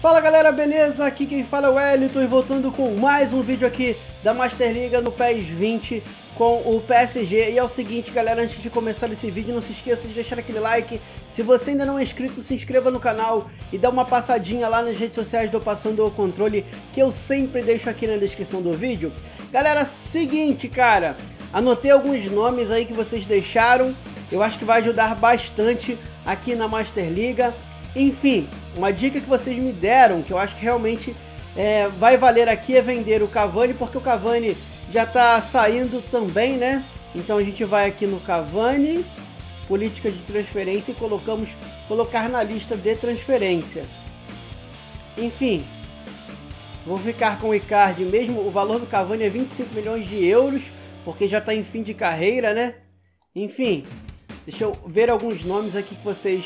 Fala galera, beleza? Aqui quem fala é o Wellington e voltando com mais um vídeo aqui da Master Liga no PES 20 com o PSG. E é o seguinte galera, antes de começar esse vídeo, não se esqueça de deixar aquele like. Se você ainda não é inscrito, se inscreva no canal e dá uma passadinha lá nas redes sociais do Passando o Controle, que eu sempre deixo aqui na descrição do vídeo. Galera, seguinte cara, anotei alguns nomes aí que vocês deixaram, eu acho que vai ajudar bastante aqui na Master Liga. Enfim, uma dica que vocês me deram, que eu acho que realmente vai valer aqui, é vender o Cavani, porque o Cavani já está saindo também, né? Então a gente vai aqui no Cavani, política de transferência, e colocar na lista de transferência. Enfim, vou ficar com o Icardi mesmo. O valor do Cavani é 25 milhões de euros, porque já está em fim de carreira, né? Enfim, deixa eu ver alguns nomes aqui que vocês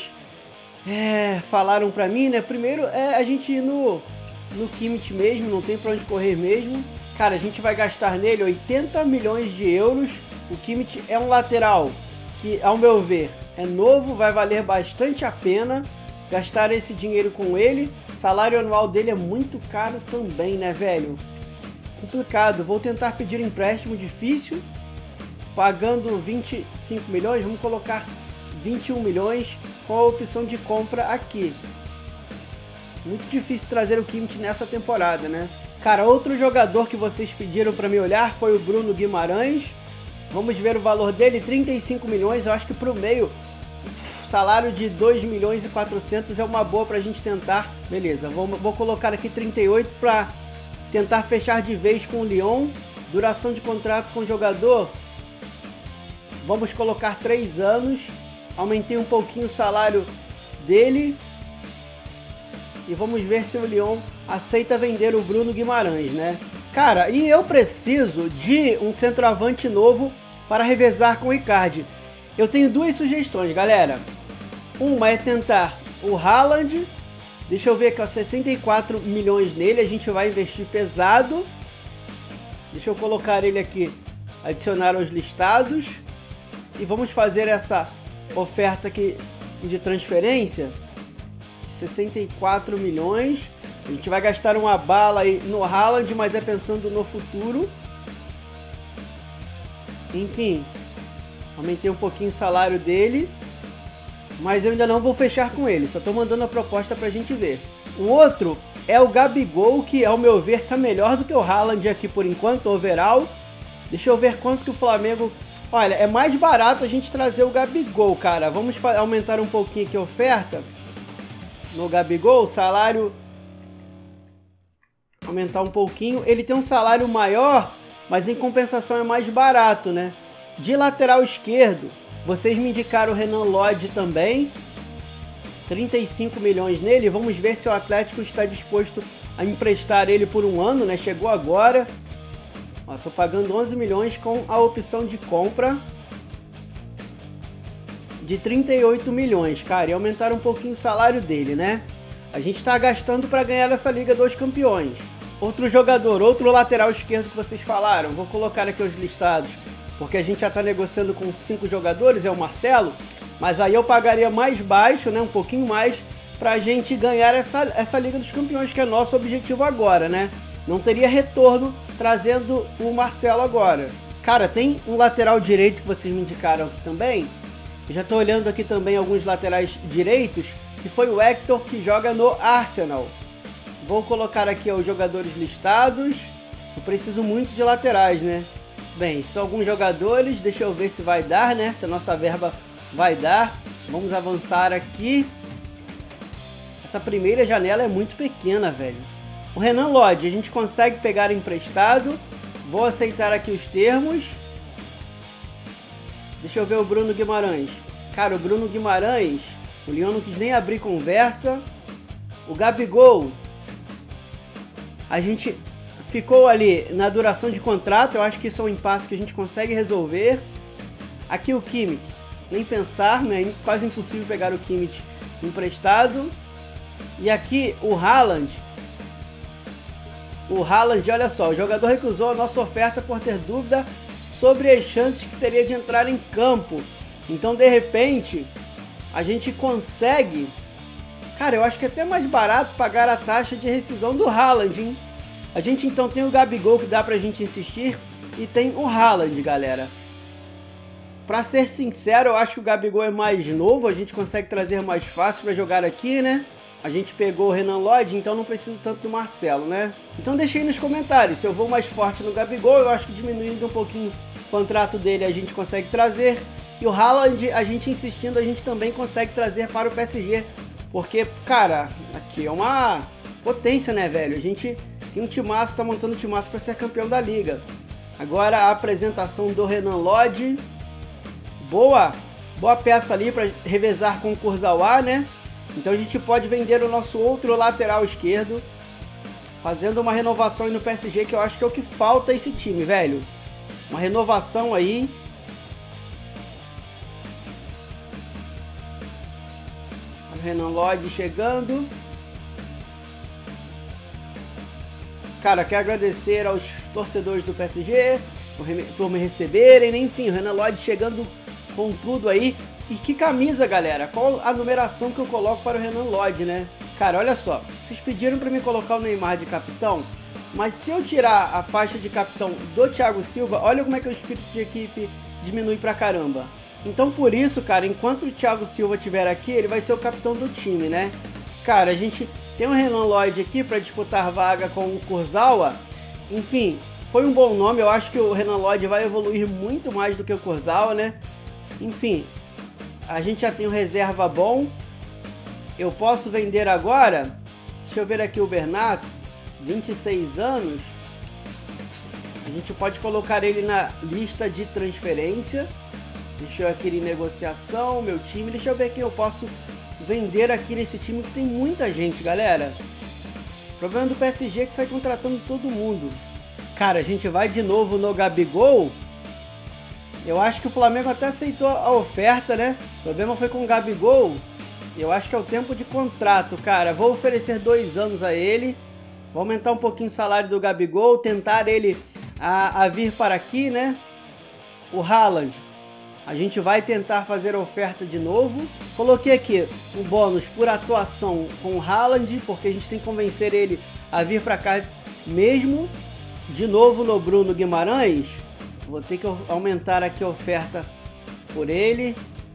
falaram pra mim, né? Primeiro é a gente ir no Kimmich mesmo, não tem pra onde correr mesmo. Cara, a gente vai gastar nele 80 milhões de euros. O Kimmich é um lateral que, ao meu ver, é novo, vai valer bastante a pena gastar esse dinheiro com ele. O salário anual dele é muito caro também, né, velho? Complicado. Vou tentar pedir empréstimo difícil, pagando 25 milhões, vamos colocar 21 milhões com a opção de compra aqui. Muito difícil trazer o Kimmich nessa temporada, né? Cara, outro jogador que vocês pediram para me olhar foi o Bruno Guimarães. Vamos ver o valor dele, 35 milhões. Eu acho que para o meio, salário de 2 milhões e 400 é uma boa para a gente tentar. Beleza, vou colocar aqui 38 para tentar fechar de vez com o Lyon. Duração de contrato com o jogador, vamos colocar 3 anos. Aumentei um pouquinho o salário dele. E vamos ver se o Lyon aceita vender o Bruno Guimarães, né? Cara, e eu preciso de um centroavante novo para revezar com o Icardi. Eu tenho duas sugestões, galera. Uma é tentar o Haaland. Deixa eu ver aqui, ó, 64 milhões nele. A gente vai investir pesado. Deixa eu colocar ele aqui, adicionar aos listados. E vamos fazer essa oferta aqui de transferência, 64 milhões. A gente vai gastar uma bala aí no Haaland, mas é pensando no futuro. Enfim, aumentei um pouquinho o salário dele, mas eu ainda não vou fechar com ele, só estou mandando a proposta pra gente ver. O outro é o Gabigol, que ao meu ver tá melhor do que o Haaland aqui por enquanto, overall. Deixa eu ver quanto que o Flamengo... Olha, é mais barato a gente trazer o Gabigol, cara. Vamos aumentar um pouquinho aqui a oferta no Gabigol. Salário... aumentar um pouquinho. Ele tem um salário maior, mas em compensação é mais barato, né? De lateral esquerdo, vocês me indicaram o Renan Lodge também. 35 milhões nele. Vamos ver se o Atlético está disposto a emprestar ele por um ano, né? Chegou agora. Tô pagando 11 milhões com a opção de compra de 38 milhões, cara, e aumentar um pouquinho o salário dele, né? A gente tá gastando para ganhar essa Liga dos Campeões. Outro jogador, outro lateral esquerdo que vocês falaram, vou colocar aqui os listados, porque a gente já tá negociando com 5 jogadores, é o Marcelo, mas aí eu pagaria mais baixo, né, um pouquinho mais, pra gente ganhar essa Liga dos Campeões, que é nosso objetivo agora, né? Não teria retorno trazendo o Marcelo agora. Cara, tem um lateral direito que vocês me indicaram aqui também. Eu já tô olhando aqui também alguns laterais direitos, que foi o Hector, que joga no Arsenal. Vou colocar aqui os jogadores listados. Eu preciso muito de laterais, né? Bem, são alguns jogadores. Deixa eu ver se vai dar, né? Se a nossa verba vai dar. Vamos avançar aqui. Essa primeira janela é muito pequena, velho. O Renan Lodge, a gente consegue pegar emprestado. Vou aceitar aqui os termos. Deixa eu ver o Bruno Guimarães. Cara, o Bruno Guimarães, o Leão não quis nem abrir conversa. O Gabigol, a gente ficou ali na duração de contrato. Eu acho que isso é um impasse que a gente consegue resolver. Aqui o Kimmich, nem pensar, né? Quase impossível pegar o Kimmich emprestado. E aqui o Haaland. O Haaland, olha só, o jogador recusou a nossa oferta por ter dúvida sobre as chances que teria de entrar em campo. Então, de repente, a gente consegue Cara, eu acho que é até mais barato pagar a taxa de rescisão do Haaland, hein? A gente então tem o Gabigol que dá pra gente insistir e tem o Haaland, galera. Pra ser sincero, eu acho que o Gabigol é mais novo, a gente consegue trazer mais fácil pra jogar aqui, né? A gente pegou o Renan Lodge, então não preciso tanto do Marcelo, né? Então deixa aí nos comentários, se eu vou mais forte no Gabigol, eu acho que diminuindo um pouquinho o contrato dele a gente consegue trazer. E o Haaland, a gente insistindo, a gente também consegue trazer para o PSG. Porque, cara, aqui é uma potência, né, velho? A gente tem um timaço, tá montando um timaço para ser campeão da liga. Agora a apresentação do Renan Lodge. Boa peça ali para revezar com o Kurzawa, né? Então a gente pode vender o nosso outro lateral esquerdo, fazendo uma renovação aí no PSG, que eu acho que é o que falta esse time, velho. Uma renovação aí. O Renan Lodge chegando. Cara, quero agradecer aos torcedores do PSG por me receberem, né? Enfim, o Renan Lodge chegando com tudo aí. E que camisa, galera? Qual a numeração que eu coloco para o Renan Lodge, né? Cara, olha só. Vocês pediram para mim colocar o Neymar de capitão, mas se eu tirar a faixa de capitão do Thiago Silva, olha como é que o espírito de equipe diminui pra caramba. Então por isso, cara, enquanto o Thiago Silva estiver aqui, ele vai ser o capitão do time, né? Cara, a gente tem o Renan Lodge aqui para disputar vaga com o Kurzawa. Enfim, foi um bom nome. Eu acho que o Renan Lodge vai evoluir muito mais do que o Kurzawa, né? Enfim, a gente já tem o reserva bom. Eu posso vender agora. Deixa eu ver aqui o Bernat, 26 anos. A gente pode colocar ele na lista de transferência. Deixa eu aqui em negociação, meu time. Deixa eu ver quem eu posso vender aqui nesse time que tem muita gente, galera. O problema do PSG é que sai contratando todo mundo. Cara, a gente vai de novo no Gabigol. Eu acho que o Flamengo até aceitou a oferta, né? O problema foi com o Gabigol. Eu acho que é o tempo de contrato, cara. Vou oferecer 2 anos a ele. Vou aumentar um pouquinho o salário do Gabigol. Tentar ele a vir para aqui, né? O Haaland. A gente vai tentar fazer a oferta de novo. Coloquei aqui um bônus por atuação com o Haaland, porque a gente tem que convencer ele a vir para cá mesmo. De novo no Bruno Guimarães. Vou ter que aumentar aqui a oferta por ele.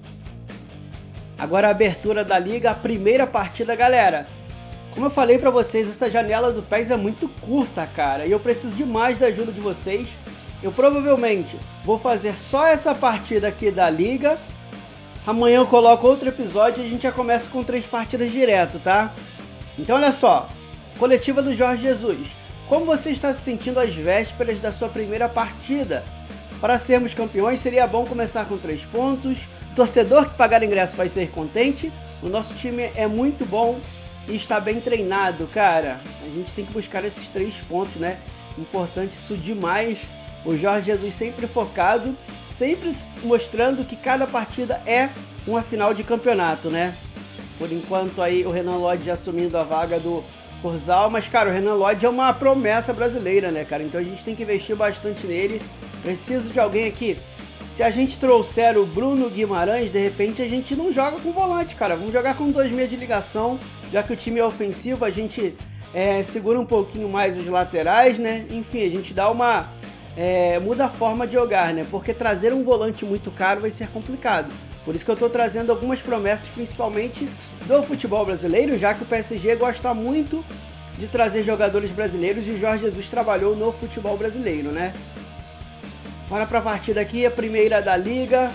Agora a abertura da liga, a primeira partida, galera. Como eu falei pra vocês, essa janela do PES é muito curta, cara. E eu preciso demais da ajuda de vocês. Eu provavelmente vou fazer só essa partida aqui da liga. Amanhã eu coloco outro episódio e a gente já começa com 3 partidas direto, tá? Então olha só, coletiva do Jorge Jesus. Como você está se sentindo às vésperas da sua primeira partida? Para sermos campeões seria bom começar com 3 pontos. O torcedor que pagar ingresso vai ser contente. O nosso time é muito bom e está bem treinado, cara. A gente tem que buscar esses 3 pontos, né? Importante isso demais. O Jorge Jesus sempre focado, sempre mostrando que cada partida é uma final de campeonato, né? Por enquanto aí o Renan Lodge assumindo a vaga do Kurzawa, mas cara, o Renan Lodge é uma promessa brasileira, né, cara? Então a gente tem que investir bastante nele. Preciso de alguém aqui. Se a gente trouxer o Bruno Guimarães, de repente a gente não joga com volante, cara. Vamos jogar com 2 meias de ligação, já que o time é ofensivo, a gente segura um pouquinho mais os laterais, né? Enfim, a gente dá uma... muda a forma de jogar, né? Porque trazer um volante muito caro vai ser complicado. Por isso que eu tô trazendo algumas promessas, principalmente do futebol brasileiro, já que o PSG gosta muito de trazer jogadores brasileiros e o Jorge Jesus trabalhou no futebol brasileiro, né? Bora pra partida aqui, a primeira da liga.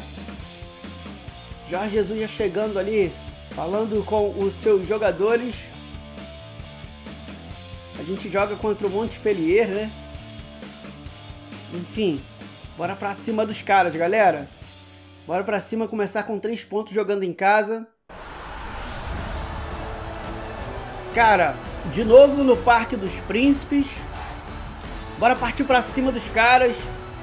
Jorge Jesus já chegando ali, falando com os seus jogadores. A gente joga contra o Montpellier, né? Enfim, bora pra cima dos caras, galera. Bora pra cima, começar com 3 pontos jogando em casa. Cara, de novo no Parque dos Príncipes. Bora partir pra cima dos caras.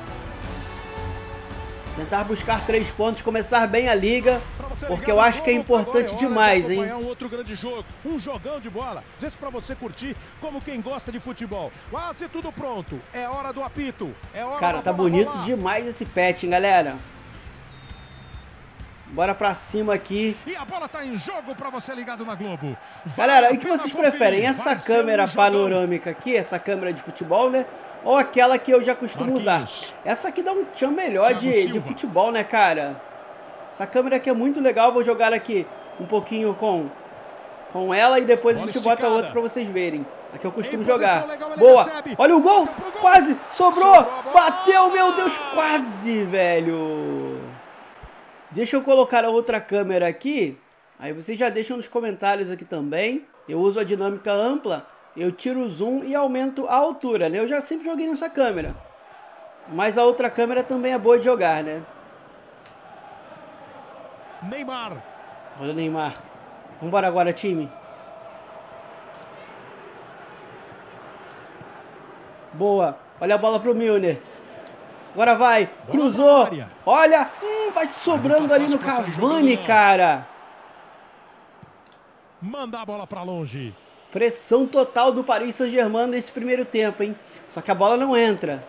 Tentar buscar 3 pontos, começar bem a liga, porque eu acho que é importante demais, hein? Um outro grande jogo, um jogão de bola, esse pra você curtir como quem gosta de futebol. Quase tudo pronto, é hora do apito, é hora. Cara, tá bonito demais esse patch, hein, galera? Bora pra cima aqui. E a bola tá em jogo pra você ligado na Globo. Galera, o que vocês preferem? Essa câmera panorâmica aqui, essa câmera de futebol, né? Ou aquela que eu já costumo usar? Essa aqui dá um tchan melhor de futebol, né, cara? Essa câmera aqui é muito legal. Vou jogar aqui um pouquinho com ela e depois a gente bota outra pra vocês verem. Aqui eu costumo jogar. Boa! Olha o gol! Quase! Sobrou! Bateu! Meu Deus! Quase, velho! Deixa eu colocar a outra câmera aqui. Aí vocês já deixam nos comentários aqui também. Eu uso a dinâmica ampla. Eu tiro o zoom e aumento a altura, né? Eu já sempre joguei nessa câmera. Mas a outra câmera também é boa de jogar, né? Neymar. Olha o Neymar. Vambora agora, time. Boa. Olha a bola pro Milner. Agora vai. Cruzou. Olha. Vai sobrando ali no Cavani, cara. Manda a bola pra longe. Pressão total do Paris Saint-Germain nesse primeiro tempo, hein? Só que a bola não entra.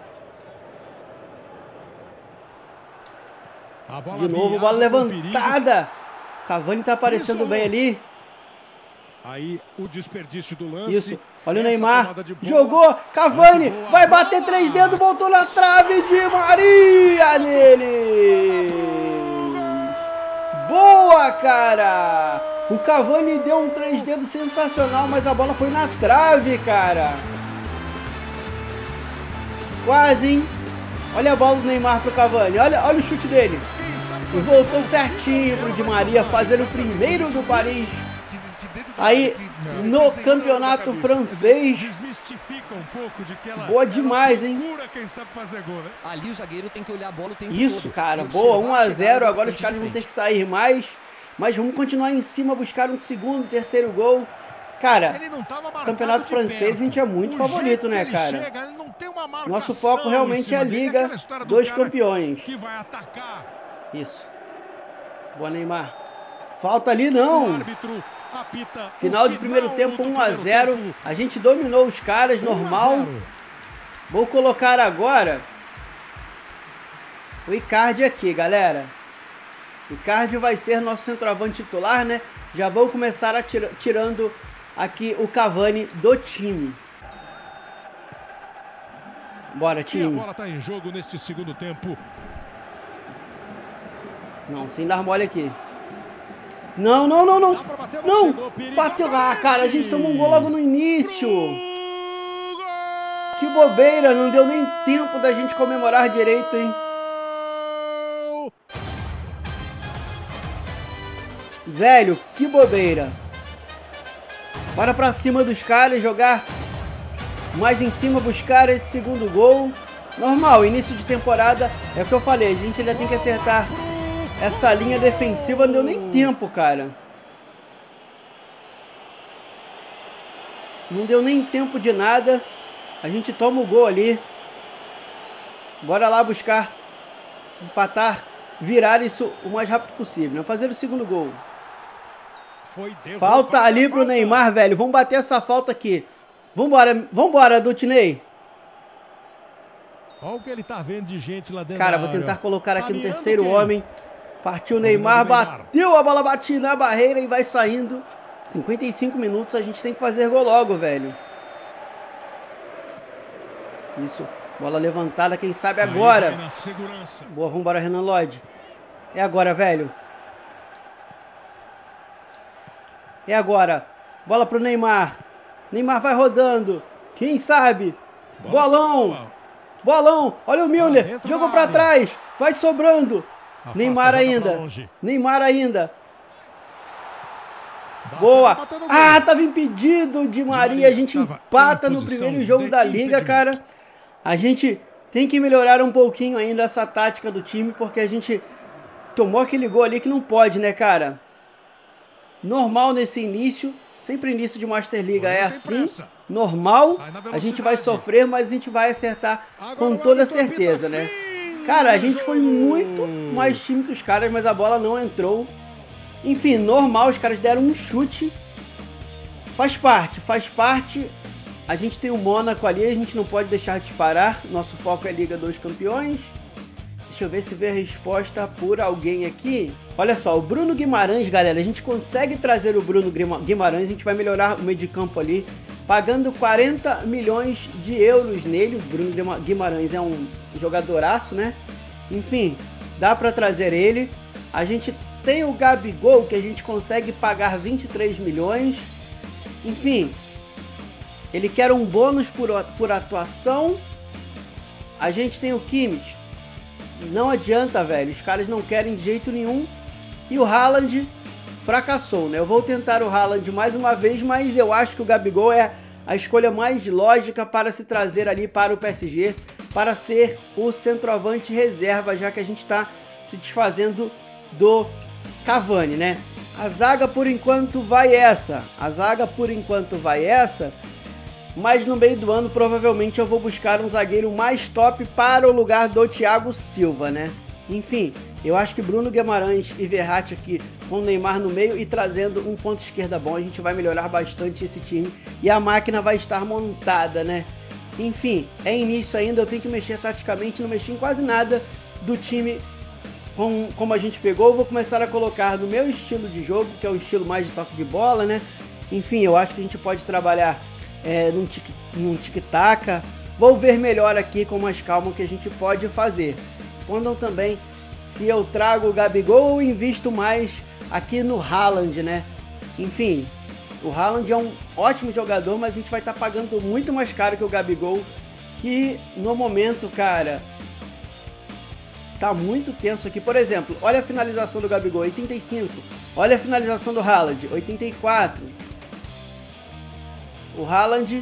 De novo, bola levantada. Cavani tá aparecendo bem ali. Aí o desperdício do lance. Isso. Olha o Neymar. Jogou. Cavani. Vai bater 3 dedos. Voltou na trave de Maria nele. Boa, cara. O Cavani deu um 3 dedos sensacional, mas a bola foi na trave, cara. Quase, hein? Olha a bola do Neymar pro Cavani. Olha o chute dele. E voltou certinho pro Di Maria fazer o primeiro do Paris. Aí, no campeonato francês. Desmistifica um pouco de que ela, boa demais, hein? Quem sabe fazer gol, né? Ali o zagueiro tem que olhar a bola o tempo Isso, todo. cara. Boa, 1 a 0. Agora os caras vão ter que sair mais. Mas vamos continuar em cima, buscar um segundo, terceiro gol. Cara, campeonato francês a gente é muito favorito, né, cara? Nosso foco realmente é a Liga dos Campeões. Isso. Boa, Neymar. Falta ali, não. Final de primeiro tempo, 1 a 0. A gente dominou os caras, normal. Vou colocar agora o Icardi aqui, galera. O Icardi vai ser nosso centroavante titular, né? Já vou começar tirando aqui o Cavani do time. Bora, time. E a bola tá em jogo neste segundo tempo. Não, sem dar mole aqui. Não, não, não, não. Não, bateu lá, cara. A gente tomou um gol logo no início. Que bobeira, não deu nem tempo da gente comemorar direito, hein? Velho, que bobeira. Bora pra cima dos caras, jogar mais em cima, buscar esse segundo gol. Normal, início de temporada, é o que eu falei, a gente ainda tem que acertar essa linha defensiva, não deu nem tempo, cara. Não deu nem tempo de nada. A gente toma o gol ali. Bora lá buscar empatar, virar isso o mais rápido possível, né? Fazer o segundo gol. Falta ali pro Neymar, velho. Vamos bater essa falta aqui. Vambora, vambora, Dutinei. Olha o que ele tá vendo de gente lá dentro. Cara, vou tentar colocar aqui no terceiro homem. Partiu o Neymar, bateu, a bola bate na barreira e vai saindo. 55 minutos, a gente tem que fazer gol logo, velho. Isso, bola levantada, quem sabe agora. Boa, vambora, Renan Lodge. É agora, velho. É agora. Bola pro Neymar. Neymar vai rodando. Quem sabe? Bolão. Bolão. Olha o Milner. Jogou pra trás. Vai sobrando. Neymar ainda. Neymar ainda. Boa. Ah, tava impedido de Maria. A gente empata no primeiro jogo da Liga, cara. A gente tem que melhorar um pouquinho ainda essa tática do time, porque a gente tomou aquele gol ali que não pode, né, cara? Normal nesse início. Sempre início de Master League é assim. Normal. A gente vai sofrer, mas a gente vai acertar com toda certeza, né? Cara, a gente foi muito mais time que os caras, mas a bola não entrou. Enfim, normal, os caras deram um chute. Faz parte, faz parte. A gente tem o Mônaco ali, a gente não pode deixar de disparar. Nosso foco é Liga dos Campeões. Deixa eu ver se veio a resposta por alguém aqui. Olha só, o Bruno Guimarães, galera, a gente consegue trazer o Bruno Guimarães, a gente vai melhorar o meio de campo ali, pagando 40 milhões de euros nele. O Bruno Guimarães é um jogadoraço, né? Enfim, dá para trazer ele. A gente tem o Gabigol, que a gente consegue pagar 23 milhões. Enfim, ele quer um bônus por atuação. A gente tem o Kimmich. Não adianta, velho. Os caras não querem de jeito nenhum. E o Haaland fracassou, né? Eu vou tentar o Haaland mais uma vez, mas eu acho que o Gabigol é a escolha mais lógica para se trazer ali para o PSG, para ser o centroavante reserva, já que a gente está se desfazendo do Cavani, né? A zaga por enquanto vai essa. Mas no meio do ano provavelmente eu vou buscar um zagueiro mais top para o lugar do Thiago Silva, né? Enfim, eu acho que Bruno Guimarães e Verratti aqui com o Neymar no meio e trazendo um ponto esquerda bom, a gente vai melhorar bastante esse time e a máquina vai estar montada, né? Enfim, é início ainda, eu tenho que mexer taticamente, não mexi em quase nada do time como a gente pegou. Eu vou começar a colocar no meu estilo de jogo, que é o estilo mais de toque de bola, né? Enfim, eu acho que a gente pode trabalhar num tic-tac. Vou ver melhor aqui com mais calma o que a gente pode fazer. Respondam também se eu trago o Gabigol ou invisto mais aqui no Haaland, né? Enfim, o Haaland é um ótimo jogador, mas a gente vai estar pagando muito mais caro que o Gabigol, que no momento, cara, tá muito tenso aqui. Por exemplo, olha a finalização do Gabigol, 85. Olha a finalização do Haaland, 84. O Haaland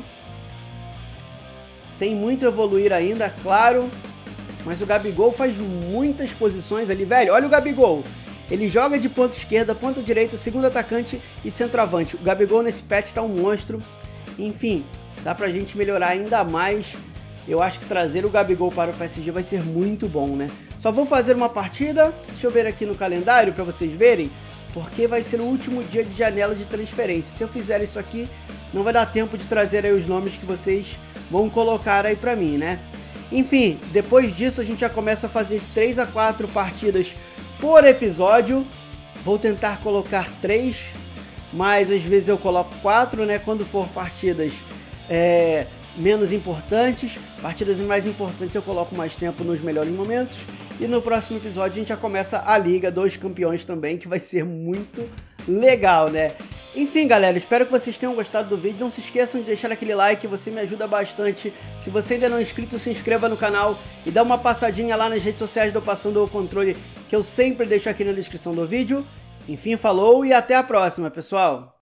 tem muito a evoluir ainda, claro, mas o Gabigol faz muitas posições ali, velho. Olha o Gabigol, ele joga de ponta esquerda, ponta direita, segundo atacante e centroavante. O Gabigol nesse patch tá um monstro. Enfim, dá pra gente melhorar ainda mais. Eu acho que trazer o Gabigol para o PSG vai ser muito bom, né? Só vou fazer uma partida, deixa eu ver aqui no calendário para vocês verem, porque vai ser o último dia de janela de transferência. Se eu fizer isso aqui, não vai dar tempo de trazer aí os nomes que vocês vão colocar aí pra mim, né? Enfim, depois disso a gente já começa a fazer 3 a 4 partidas por episódio. Vou tentar colocar 3, mas às vezes eu coloco 4, né? Quando for partidas menos importantes, partidas mais importantes eu coloco mais tempo nos melhores momentos. E no próximo episódio a gente já começa a Liga dos Campeões também, que vai ser muito legal, né? Enfim, galera, espero que vocês tenham gostado do vídeo. Não se esqueçam de deixar aquele like, você me ajuda bastante. Se você ainda não é inscrito, se inscreva no canal e dá uma passadinha lá nas redes sociais do Passando o Controle, que eu sempre deixo aqui na descrição do vídeo. Enfim, falou e até a próxima, pessoal!